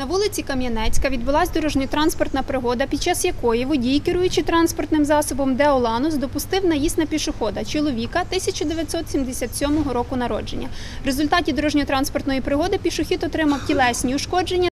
На вулиці Кам'янецька відбулася дорожньо-транспортна пригода, під час якої водій, керуючи транспортним засобом Део Ланус, допустив наїзд на пішохода, чоловіка 1977 року народження. В результаті дорожньо-транспортної пригоди пішохід отримав тілесні ушкодження